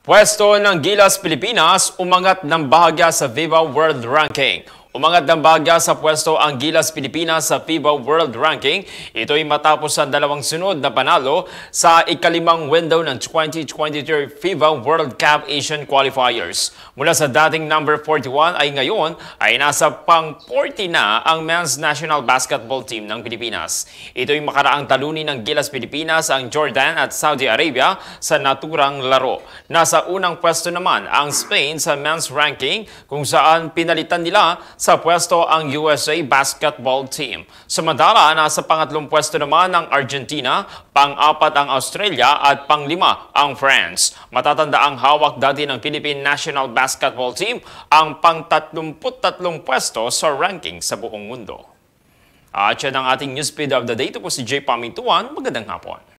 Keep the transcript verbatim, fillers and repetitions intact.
Puwesto ng Gilas Pilipinas umangat ng bahagya sa FIBA World Ranking. Umangat ng bahagya sa pwesto ang Gilas Pilipinas sa FIBA World Ranking. Ito'y matapos ang dalawang sunod na panalo sa ikalimang window ng twenty twenty-three FIBA World Cup Asian Qualifiers. Mula sa dating number forty-one ay ngayon ay nasa pang forty na ang Men's National Basketball Team ng Pilipinas. Ito'y makaraang talunin ng Gilas Pilipinas ang Jordan at Saudi Arabia sa naturang laro. Nasa unang pwesto naman ang Spain sa men's ranking kung saan pinalitan nila sa pwesto ang U S A basketball team. Samantala, nasa pangatlong pwesto naman ang Argentina, pang-apat ang Australia at pang-lima ang France. Matatanda ang hawak dati ng Philippine National Basketball Team ang pang-tatlumput tatlong pwesto sa ranking sa buong mundo. At yan ang ating newsfeed of the day. Ito po si Jay Pamintuan. Magandang hapon.